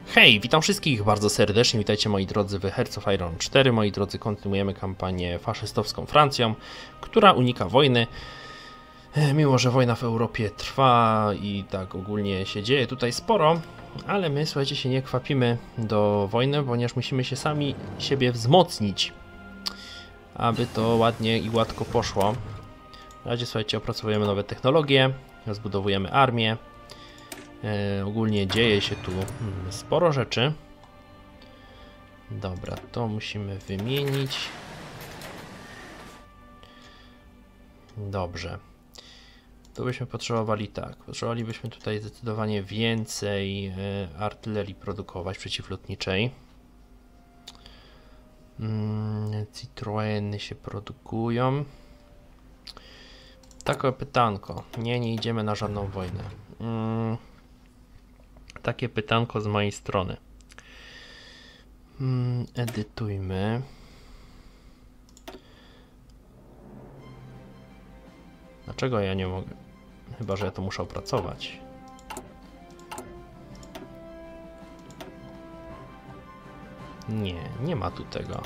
Hej, witam wszystkich bardzo serdecznie, witajcie moi drodzy w Hearts of Iron 4. Moi drodzy, kontynuujemy kampanię faszystowską Francją, która unika wojny. Mimo że wojna w Europie trwa i tak ogólnie się dzieje tutaj sporo, ale my, słuchajcie, się nie kwapimy do wojny, ponieważ musimy się sami siebie wzmocnić, aby to ładnie i gładko poszło. Na razie, słuchajcie, opracowujemy nowe technologie, rozbudowujemy armię. Ogólnie dzieje się tu sporo rzeczy. Dobra, to musimy wymienić. Dobrze. To byśmy potrzebowali tak. Potrzebowalibyśmy tutaj zdecydowanie więcej artylerii produkować przeciwlotniczej. Citroeny się produkują. Takie pytanko. Nie idziemy na żadną wojnę. Takie pytanko z mojej strony. Edytujmy. Dlaczego ja nie mogę? Chyba że ja to muszę opracować. Nie ma tu tego.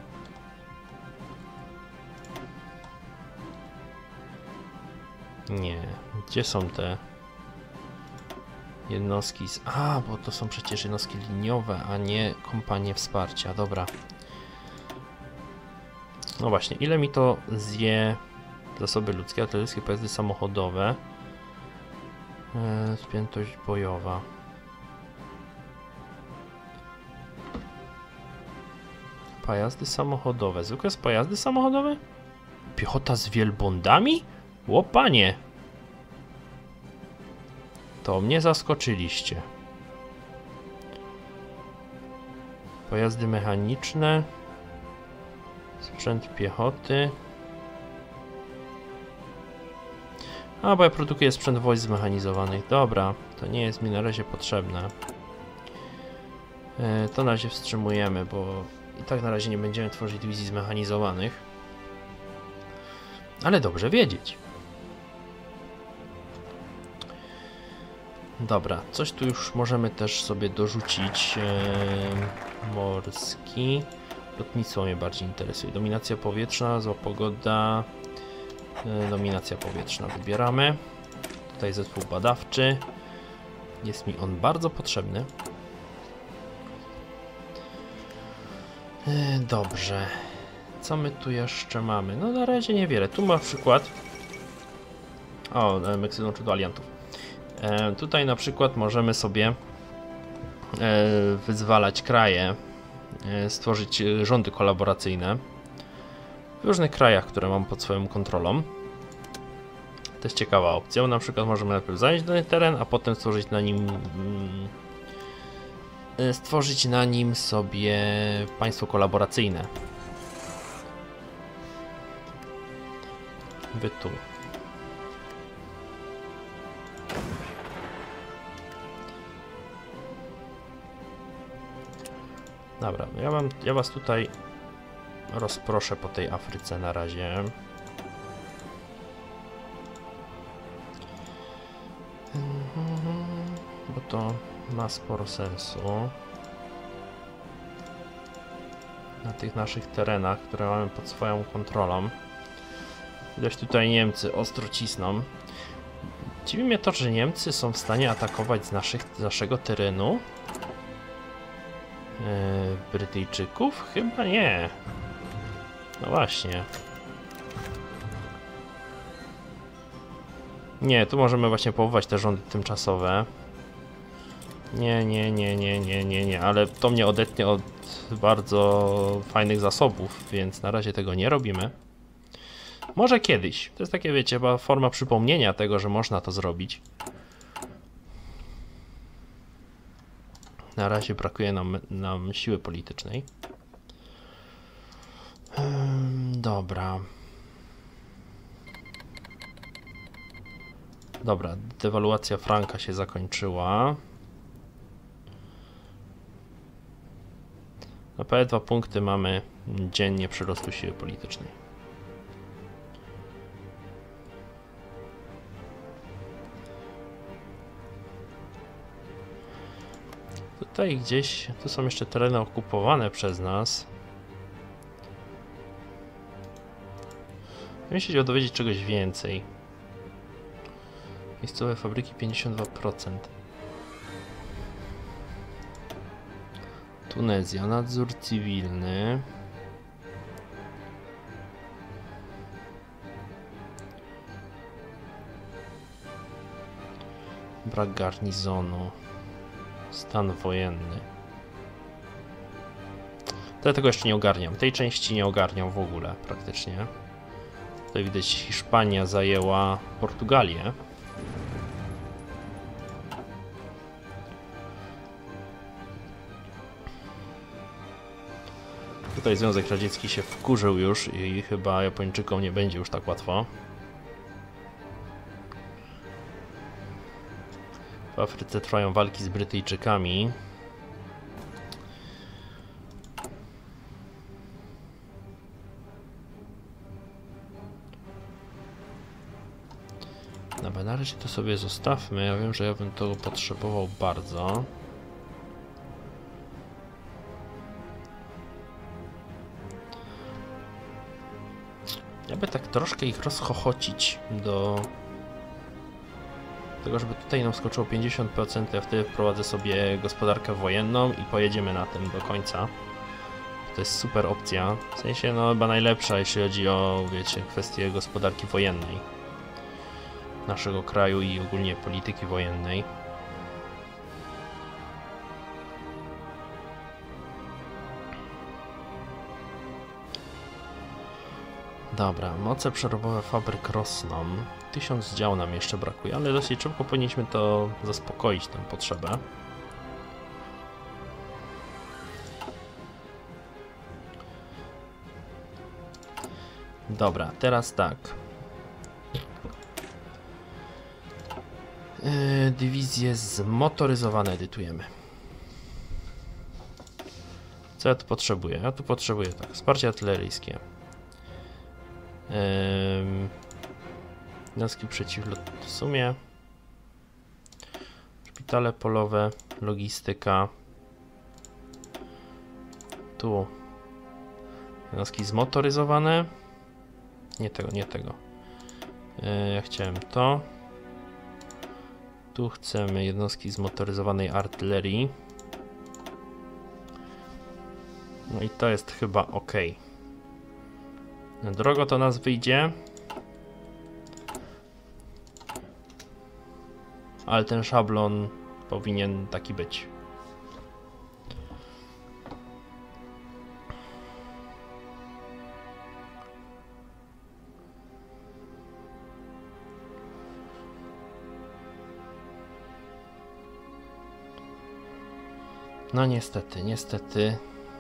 Nie. Gdzie są te jednostki z... bo to są przecież jednostki liniowe, a nie kompanie wsparcia. Dobra. No właśnie, ile mi to zje zasoby ludzkie, artyleryjskie, pojazdy samochodowe, spiętość bojowa. Pojazdy samochodowe. Zwykłe pojazdy samochodowe? Piechota z wielbłądami? Łopanie! To mnie zaskoczyliście. Pojazdy mechaniczne. Sprzęt piechoty. Bo ja produkuję sprzęt wojsk zmechanizowanych. Dobra, to nie jest mi na razie potrzebne. To na razie wstrzymujemy, bo i tak na razie nie będziemy tworzyć dywizji zmechanizowanych. Ale dobrze wiedzieć. Dobra, coś tu już możemy też sobie dorzucić. Morski. Lotnictwo mnie bardziej interesuje. Dominacja powietrzna, zła pogoda. Dominacja powietrzna wybieramy. Tutaj zespół badawczy. Jest mi on bardzo potrzebny. Dobrze. Co my tu jeszcze mamy? No na razie niewiele. Tu na przykład... Meksyk dołączył do aliantów. Tutaj na przykład możemy sobie wyzwalać kraje, stworzyć rządy kolaboracyjne w różnych krajach, które mam pod swoją kontrolą. To jest ciekawa opcja. Na przykład możemy najpierw zająć dany teren, a potem stworzyć na nim sobie państwo kolaboracyjne. Tu. Dobra, ja was tutaj rozproszę po tej Afryce na razie. Bo to ma sporo sensu. Na tych naszych terenach, które mamy pod swoją kontrolą. Widać, tutaj Niemcy ostro cisną. Dziwi mnie to, że Niemcy są w stanie atakować z naszego terenu. Brytyjczyków? Chyba nie. No właśnie. Nie, tu możemy właśnie powołać te rządy tymczasowe. Nie, ale to mnie odetnie od bardzo fajnych zasobów, więc na razie tego nie robimy. Może kiedyś. To jest takie, wiecie, chyba forma przypomnienia tego, że można to zrobić. Na razie brakuje nam siły politycznej. Dobra. Dobra, dewaluacja franka się zakończyła. Na P2 punkty mamy dziennie przyrostu siły politycznej. Tutaj gdzieś, tu są jeszcze tereny okupowane przez nas. Bym się chciał dowiedzieć czegoś więcej. Miejscowe fabryki 52%. Tunezja, nadzór cywilny. Brak garnizonu. Stan wojenny. Tego jeszcze nie ogarniam. Tej części nie ogarniam w ogóle praktycznie. Tutaj widać, Hiszpania zajęła Portugalię. Tutaj Związek Radziecki się wkurzył już i chyba Japończykom nie będzie już tak łatwo. W Afryce trwają walki z Brytyjczykami. Dobra, na razie to sobie zostawmy. Ja wiem, że ja bym to potrzebował bardzo. Ja by tak troszkę ich rozchochocić do tego, żeby tutaj nam skoczyło 50%, ja wtedy wprowadzę sobie gospodarkę wojenną i pojedziemy na tym do końca. To jest super opcja, w sensie no chyba najlepsza, jeśli chodzi o, wiecie, kwestię gospodarki wojennej naszego kraju i ogólnie polityki wojennej. Dobra, moce przerobowe fabryk rosną. 1000 dział nam jeszcze brakuje, ale dosyć szybko powinniśmy to zaspokoić, tę potrzebę. Dobra, teraz tak. Dywizje zmotoryzowane edytujemy. Co ja tu potrzebuję? Ja tu potrzebuję tak, wsparcie artyleryjskie. Jednostki przeciwlotne w sumie. Szpitale polowe, logistyka. Tu jednostki zmotoryzowane. Nie tego, nie tego. Ja chciałem to. Tu chcemy jednostki zmotoryzowanej artylerii. No i to jest chyba ok. Drogo to nas wyjdzie. Ale ten szablon powinien taki być. No niestety, niestety.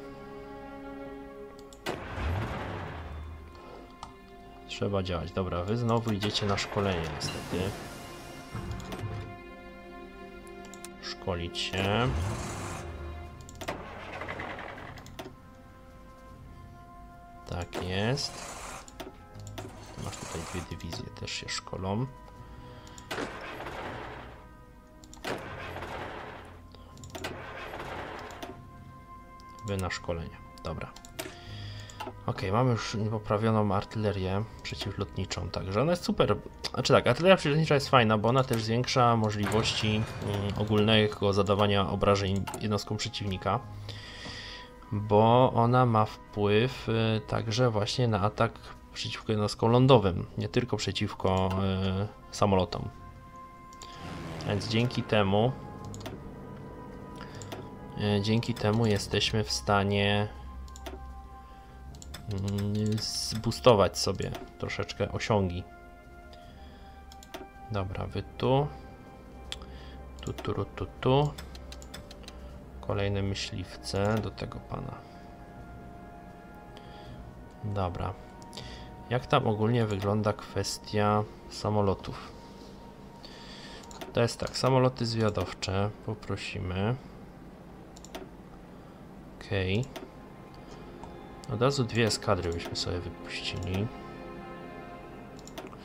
Trzeba działać. Dobra, wy znowu idziecie na szkolenie niestety. Szkolić się. Tak jest. Masz tutaj dwie dywizje, też się szkolą. Wy na szkolenie. Dobra. Ok, mamy już poprawioną artylerię przeciwlotniczą, także ona jest super. Znaczy tak, artyleria przeciwlotnicza jest fajna, bo ona też zwiększa możliwości ogólnego zadawania obrażeń jednostkom przeciwnika, bo ona ma wpływ także właśnie na atak przeciwko jednostkom lądowym, nie tylko przeciwko samolotom. Więc dzięki temu jesteśmy w stanie zboostować sobie troszeczkę osiągi. Dobra, wy tu. Tu. Kolejne myśliwce do tego pana. Dobra. Jak tam ogólnie wygląda kwestia samolotów? To jest tak, samoloty zwiadowcze poprosimy. Okej. Od razu dwie eskadry byśmy sobie wypuścili.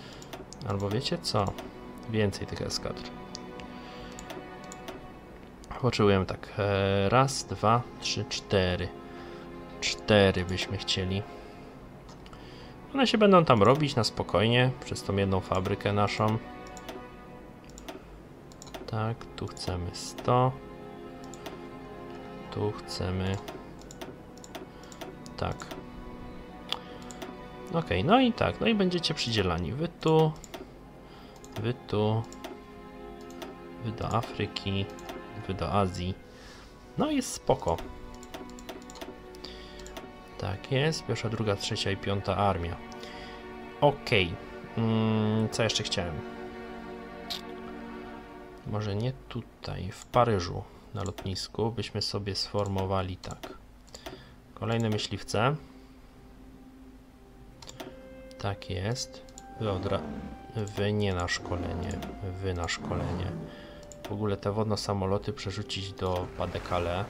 Albo wiecie co? Więcej tych eskadr. Potrzebujemy tak, raz, dwa, trzy, cztery. 4 byśmy chcieli. One się będą tam robić na spokojnie przez tą jedną fabrykę naszą. Tak, tu chcemy 100. Tu chcemy tak. Ok, no i tak, no i będziecie przydzielani. Wy tu, wy tu, wy do Afryki, wy do Azji. No i jest spoko. Tak jest, pierwsza, druga, trzecia i piąta armia. Ok, co jeszcze chciałem? Może nie tutaj, w Paryżu na lotnisku byśmy sobie sformowali tak. Kolejne myśliwce. Tak jest. Wy nie na szkolenie, wy na szkolenie. W ogóle te wodno-samoloty przerzucić do Pas-de-Calais.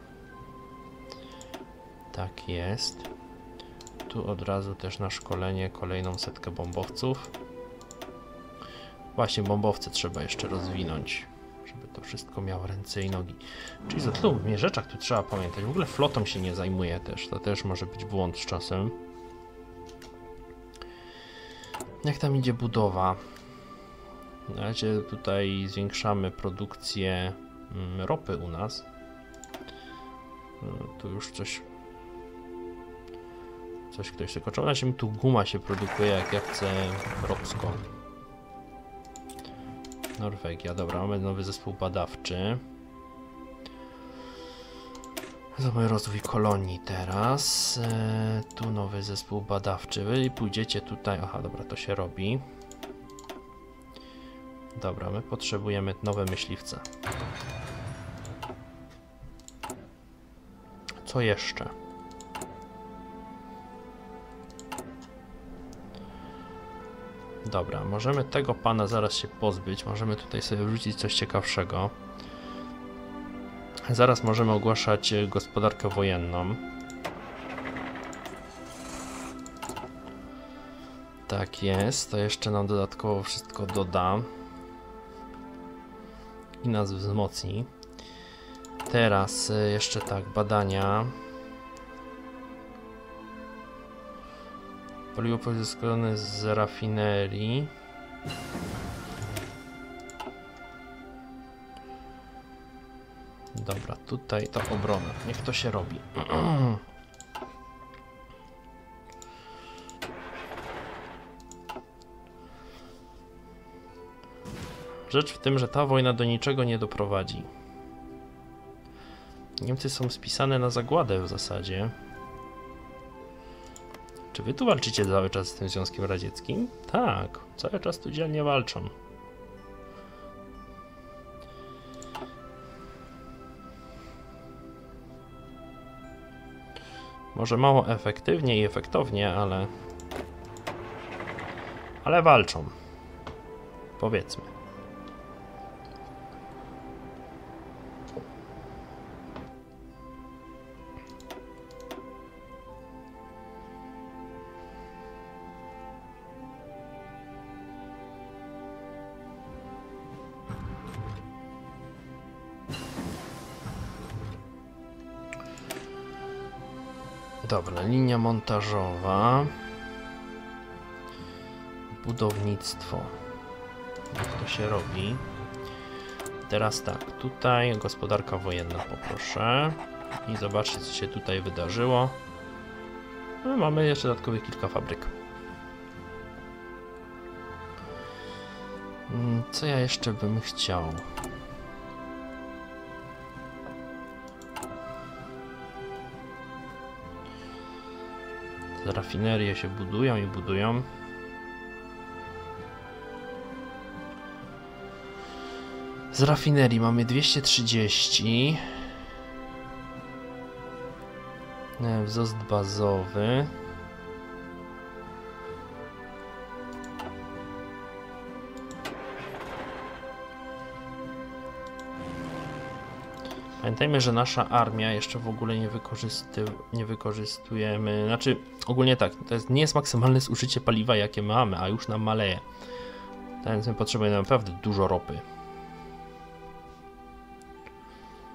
Tak jest. Tu od razu też na szkolenie kolejną setkę bombowców. Właśnie bombowce trzeba jeszcze rozwinąć, żeby to wszystko miało ręce i nogi. Czyli za tylu rzeczach tu trzeba pamiętać. W ogóle flotą się nie zajmuje też. To też może być błąd z czasem. Jak tam idzie budowa? Na razie tutaj zwiększamy produkcję ropy u nas. Tu już coś ktoś tylko na razie tu guma się produkuje, jak ja chcę ropsko. Norwegia, dobra, mamy nowy zespół badawczy. Zobacz rozwój kolonii teraz. Tu nowy zespół badawczy. Wy pójdziecie tutaj. Aha, dobra, to się robi. Dobra, my potrzebujemy nowe myśliwce. Co jeszcze? Dobra, możemy tego pana zaraz się pozbyć. Możemy tutaj sobie wrzucić coś ciekawszego. Zaraz możemy ogłaszać gospodarkę wojenną. Tak jest, to jeszcze nam dodatkowo wszystko doda. I nas wzmocni. Teraz jeszcze tak, badania. Paliwo pozyskane z rafinerii. Dobra, tutaj ta obrona. Niech to się robi. Rzecz w tym, że ta wojna do niczego nie doprowadzi. Niemcy są spisane na zagładę w zasadzie. Czy wy tu walczycie cały czas z tym Związkiem Radzieckim? Tak, cały czas tu dzielnie walczą. Może mało efektywnie i efektownie, ale walczą. Powiedzmy. Dobra, linia montażowa. Budownictwo. Jak to się robi? Teraz tak, tutaj gospodarka wojenna poproszę. I zobaczcie, co się tutaj wydarzyło. No, mamy jeszcze dodatkowych kilka fabryk. Co ja jeszcze bym chciał? Rafinerie się budują i budują. Z rafinerii mamy 230. Wzrost bazowy. Pamiętajmy, że nasza armia jeszcze w ogóle nie wykorzystujemy, znaczy ogólnie tak, nie jest maksymalne zużycie paliwa, jakie mamy, a już nam maleje. Więc my potrzebujemy naprawdę dużo ropy.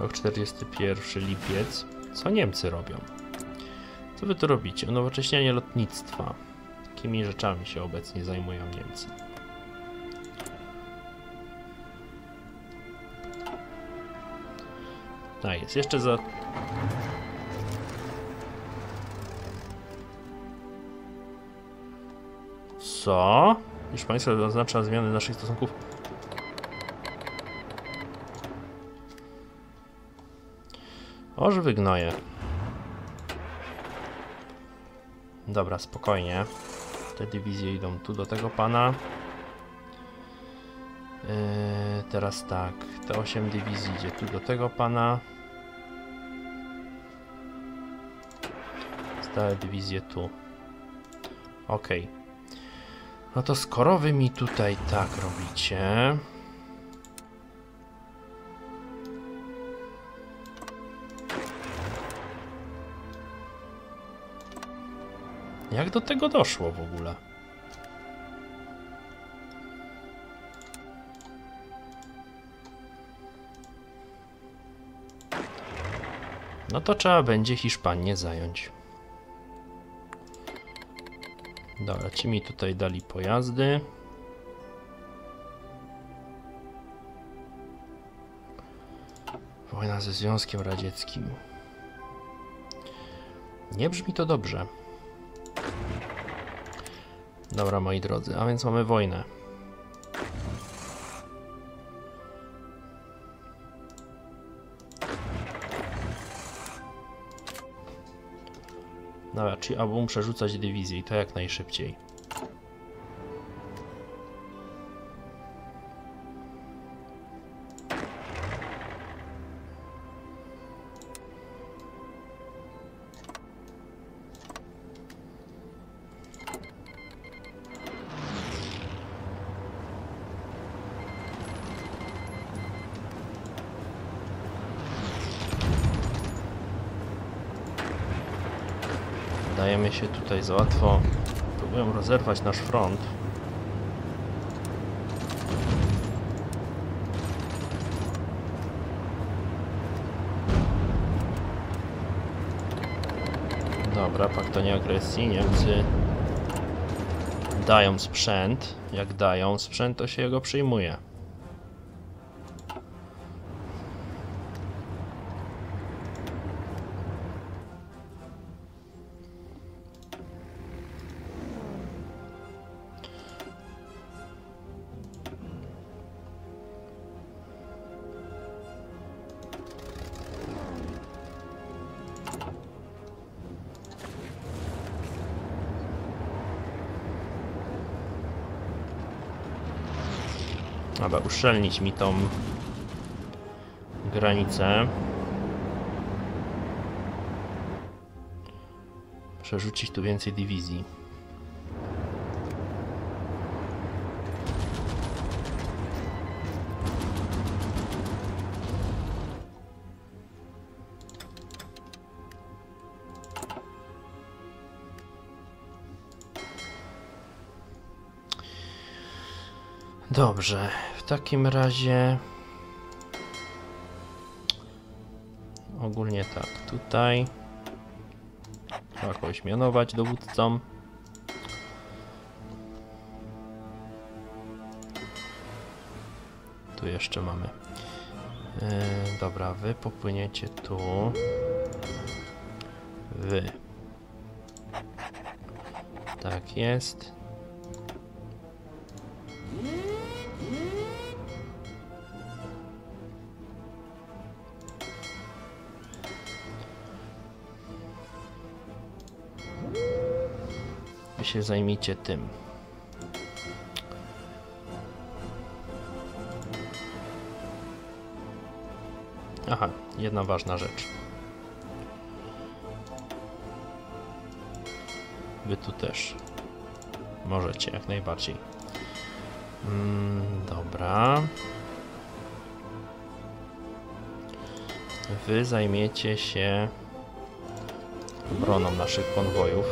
Rok 41, lipiec. Co Niemcy robią? Co wy tu robicie? Unowocześnianie lotnictwa. Jakimi rzeczami się obecnie zajmują Niemcy? A jest jeszcze za... Co? Hiszpańska oznacza zmiany naszych stosunków. Oż wygnoję. Dobra, spokojnie. Te dywizje idą tu do tego pana. Teraz tak. Te 8 dywizji idzie tu do tego pana. Stałe dywizje tu. Ok. No to skoro wy mi tutaj tak robicie... Jak do tego doszło w ogóle? No to trzeba będzie Hiszpanię zająć. Dobra, ci mi tutaj dali pojazdy. Wojna ze Związkiem Radzieckim. Nie brzmi to dobrze. Dobra, moi drodzy, a więc mamy wojnę. Dobra, czyli albo przerzucać dywizję i to jak najszybciej. Dajemy się tutaj za łatwo. Próbują rozerwać nasz front. Dobra, pakt o nieagresji. Niemcy dają sprzęt. Jak dają sprzęt, to się go przyjmuje. Dobra, uszczelnić mi tą granicę. Przerzucić tu więcej dywizji. Dobrze, w takim razie ogólnie tak, tutaj trzeba kogoś mianować dowódcą. Tu jeszcze mamy. Dobra, wy popłyniecie tu. Wy. Tak jest. Wy się zajmijcie tym. Aha, jedna ważna rzecz. Wy tu też możecie, jak najbardziej. Dobra. Wy zajmiecie się obroną naszych konwojów.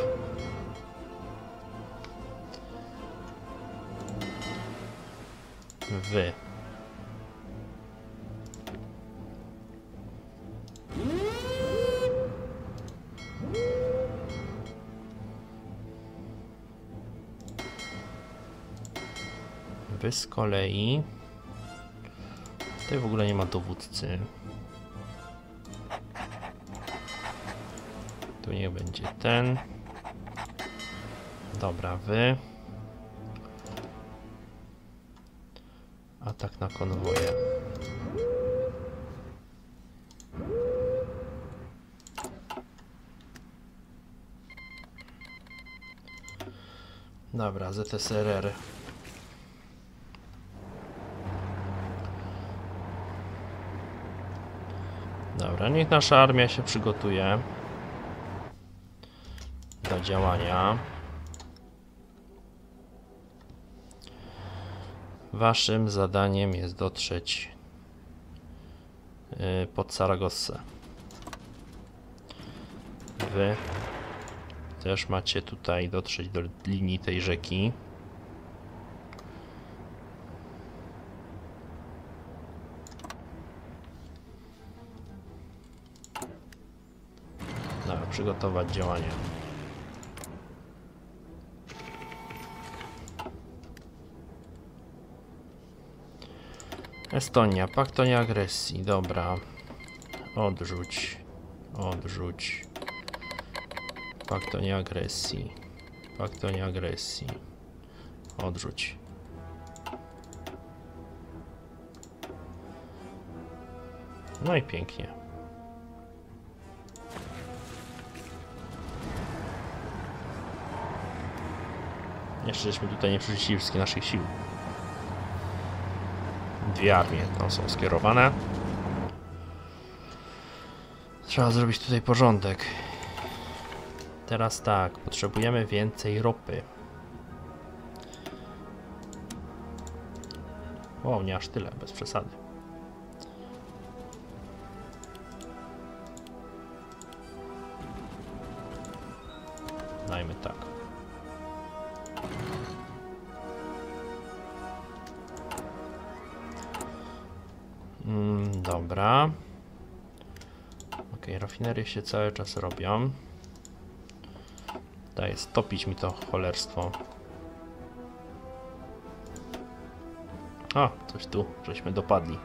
Wy wy z kolei... Tutaj w ogóle nie ma dowódcy. Tu niech będzie ten. Dobra, wy. Atak na konwoje. Dobra, ZSRR. Dobra, niech nasza armia się przygotuje do działania. Waszym zadaniem jest dotrzeć pod Saragossę. Wy też macie tutaj dotrzeć do linii tej rzeki. Dobra, przygotować działania. Estonia, pakt o nieagresji, dobra. Odrzuć, odrzuć. Pakt o nieagresji, pakt o nieagresji. Odrzuć. No i pięknie. Jeszcze żeśmy tutaj nie przerzucili wszystkich naszych sił. Dwie armie tam są skierowane. Trzeba zrobić tutaj porządek. Teraz tak, potrzebujemy więcej ropy. O, nie aż tyle, bez przesady. Dajmy tak. Dobra. Ok, rafinerie się cały czas robią. Daje stopić mi to cholerstwo. O, coś tu, żeśmy dopadli.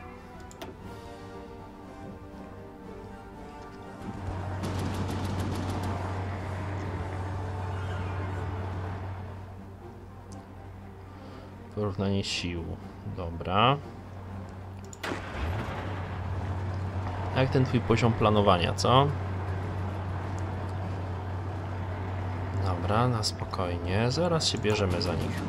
Porównanie sił. Dobra. Jak ten twój poziom planowania, co? Dobra, na spokojnie. Zaraz się bierzemy za nich.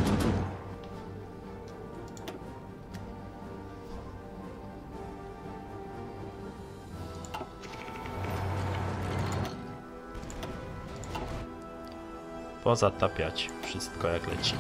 Pozatapiać wszystko jak leci.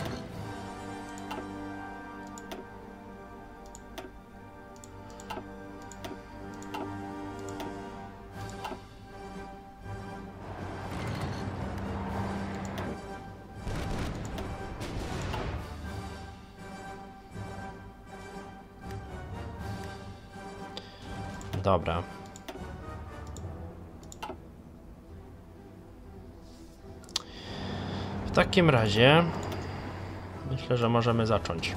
Dobra. W takim razie myślę, że możemy zacząć.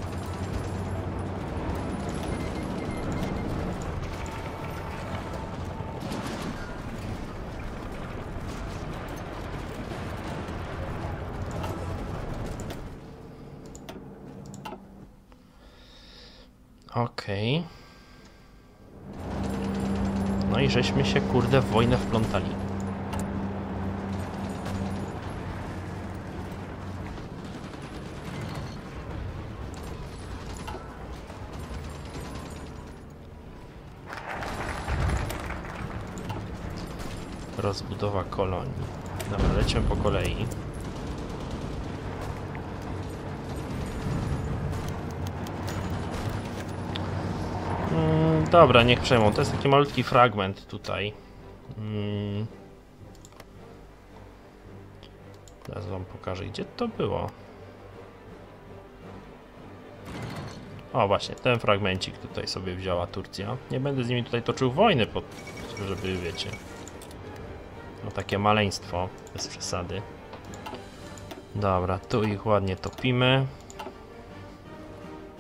Okej. No i żeśmy się, kurde, w wojnę wplątali. Rozbudowa kolonii. Dobra, lecimy po kolei. Dobra, niech przejmą. To jest taki malutki fragment tutaj. Teraz wam pokażę, gdzie to było. O, właśnie, ten fragmencik tutaj sobie wzięła Turcja. Nie będę z nimi tutaj toczył wojny, żeby, wiecie, no takie maleństwo, bez przesady. Dobra, tu ich ładnie topimy.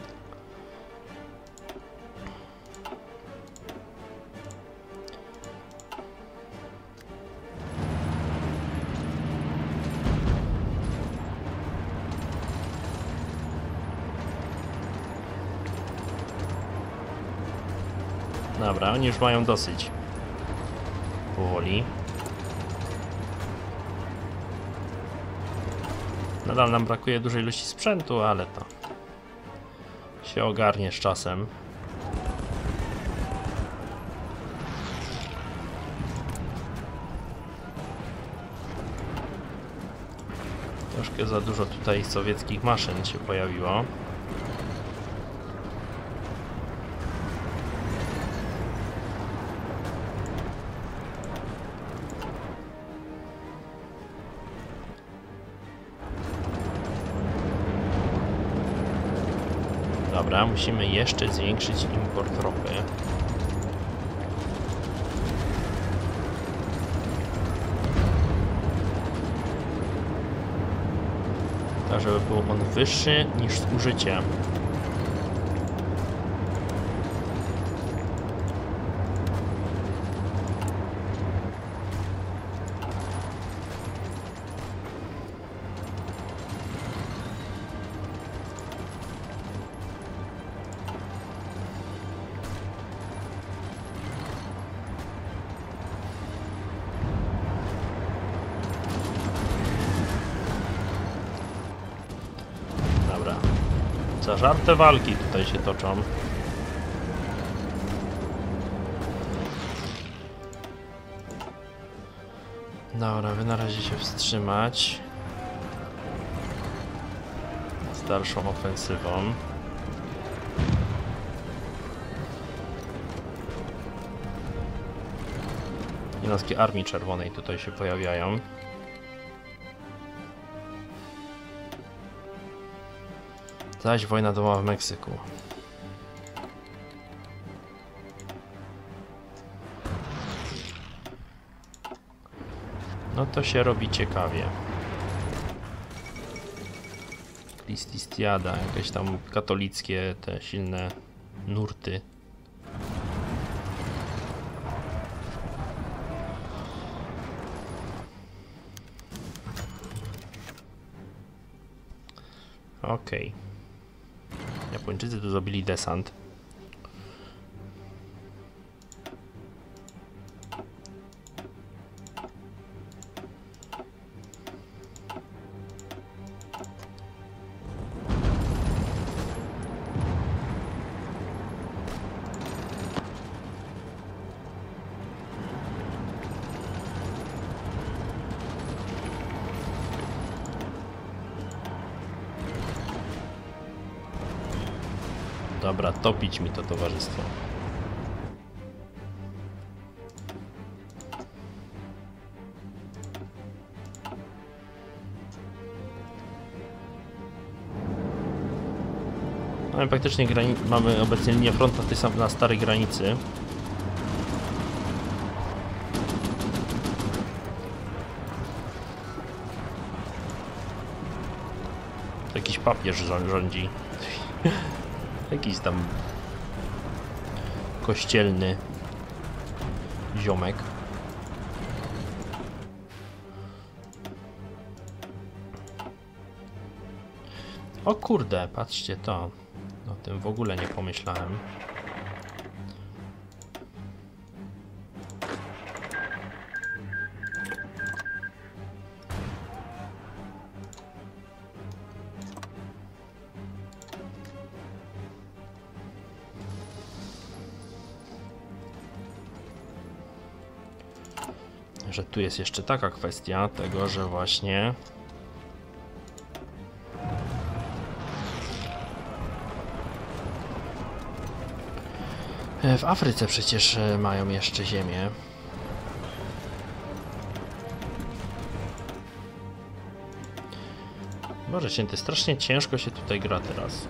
Dobra, oni już mają dosyć. Powoli. Nadal nam brakuje dużej ilości sprzętu, ale to się ogarnie z czasem. Troszkę za dużo tutaj sowieckich maszyn się pojawiło. Dobra, musimy jeszcze zwiększyć import ropy. Tak, żeby był on wyższy niż zużycie. Zażarte walki tutaj się toczą. Dobra, wy na razie się wstrzymać z dalszą ofensywą. Jednostki Armii Czerwonej tutaj się pojawiają. Zaś wojna domowa w Meksyku. No to się robi ciekawie. Christistiada, jakieś tam katolickie, te silne nurty. Okej. Japończycy tu zrobili desant. Dobra, topić mi to towarzystwo. Mamy praktycznie mamy obecnie linię frontu na starej granicy. To jakiś papież rządzi. Jakiś tam kościelny ziomek. O kurde, patrzcie to. O tym w ogóle nie pomyślałem. Że tu jest jeszcze taka kwestia tego, że właśnie w Afryce przecież mają jeszcze ziemię. Boże święty, strasznie ciężko się tutaj gra teraz.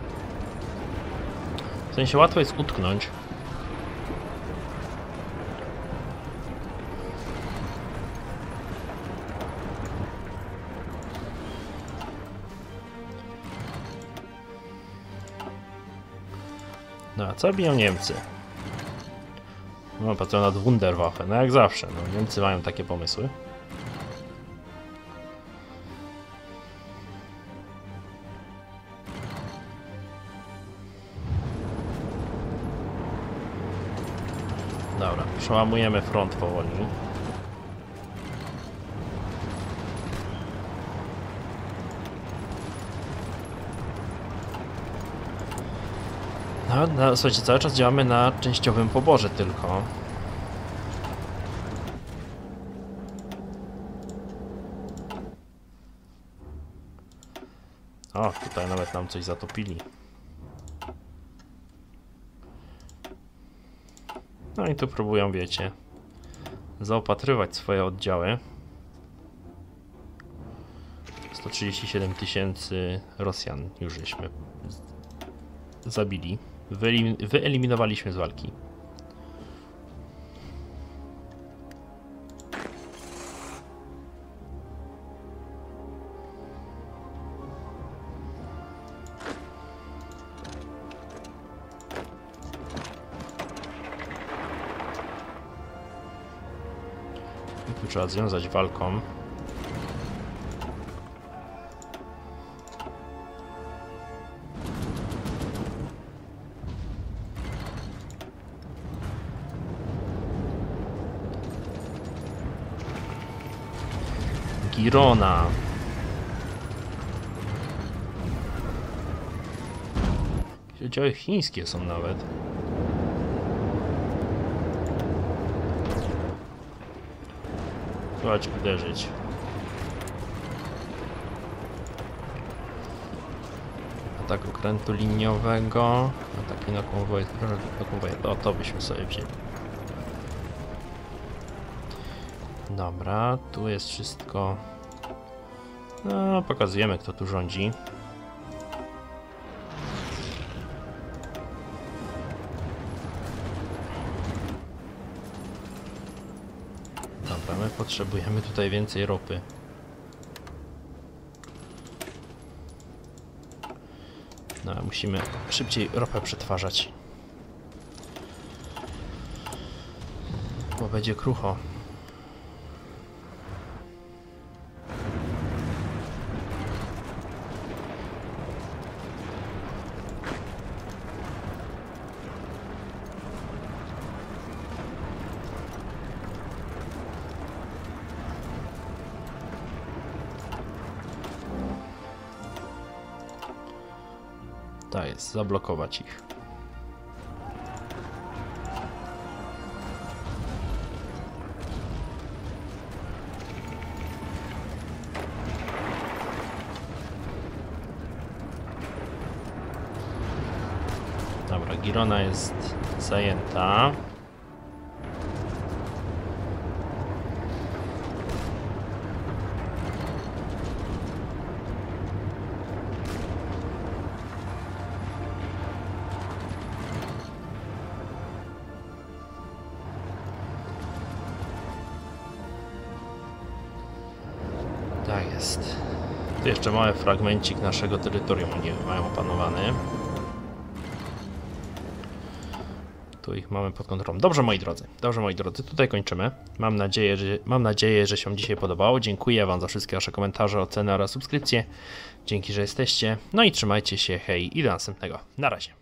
W sensie łatwo jest utknąć. No a co biją Niemcy? No patrzę nad Wunderwaffe, no jak zawsze, no Niemcy mają takie pomysły. Przełamujemy front powoli. No, słuchajcie, cały czas działamy na częściowym poborze tylko. O, tutaj nawet nam coś zatopili. No i tu próbują, wiecie, zaopatrywać swoje oddziały. 137 000 Rosjan już żeśmy zabili. Wyeliminowaliśmy z walki. I tu trzeba związać walką. Girona. Oddziały chińskie są nawet. Chodź uderzyć. Atak okrętu liniowego. Ataki na konwoj. O, to byśmy sobie wzięli. Dobra, tu jest wszystko. No, pokazujemy, kto tu rządzi. Dobra, my potrzebujemy tutaj więcej ropy. No, musimy szybciej ropę przetwarzać. Bo będzie krucho. Tak jest, zablokować ich. Dobra, Girona jest zajęta. Tak jest. Tu jeszcze mały fragmencik naszego terytorium oni mają opanowany. Tu ich mamy pod kontrolą. Dobrze, moi drodzy, tutaj kończymy. Mam nadzieję, że się Wam dzisiaj podobało. Dziękuję Wam za wszystkie Wasze komentarze, oceny oraz subskrypcje. Dzięki, że jesteście. No i trzymajcie się, hej i do następnego. Na razie.